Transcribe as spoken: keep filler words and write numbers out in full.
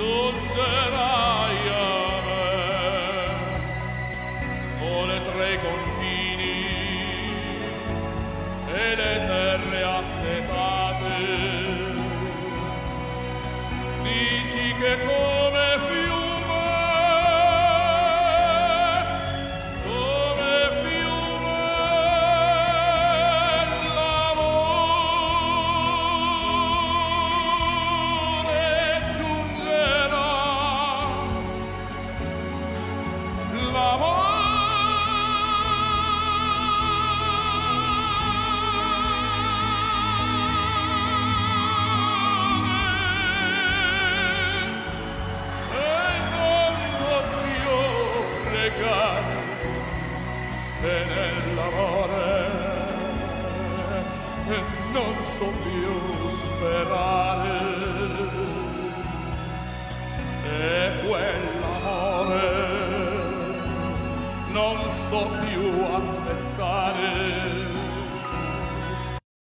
giungerai a me, oltre i confini e le terre assetate. Dici che come fiume, come fiume l'amore giungerà, l'amore. E nell'amore non so più sperare, e quell'amore non so più aspettare.